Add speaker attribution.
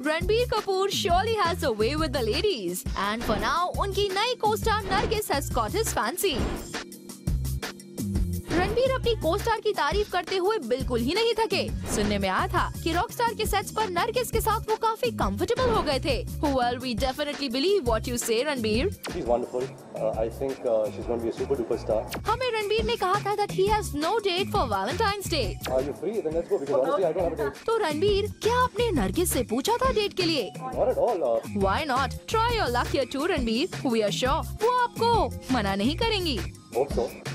Speaker 1: Ranbir Kapoor surely has a way with the ladies, and for now, उनकी नई co-star Nargis has caught his fancy. Ranbir अपनी co-star की तारीफ करते हुए बिल्कुल ही नहीं थके। सुनने में आया था कि रॉकस्टार के सेट्स पर नरगिस के साथ वो काफी कंफर्टेबल हो गए थे। Well, we definitely believe what you say, Ranbir.
Speaker 2: She's wonderful. I think she's going to be a super duper star.
Speaker 1: हमें रणबीर ने कहा था that he has no date for Valentine's Day.
Speaker 2: Are you free? Then let's go because honestly I don't have a date.
Speaker 1: तो रणबीर, क्या आपने नरगिस से पूछा था डेट के लिए?
Speaker 2: Not at all.
Speaker 1: Why not? Try your luck here too, Ranbir. We are sure वो आपको मना नहीं करेंगी।
Speaker 2: Hope so.